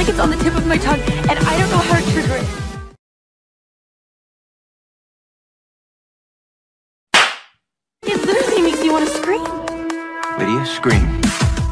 like it's on the tip of my tongue, and I don't know how to trigger it. It literally makes me want to scream. Lydia, scream.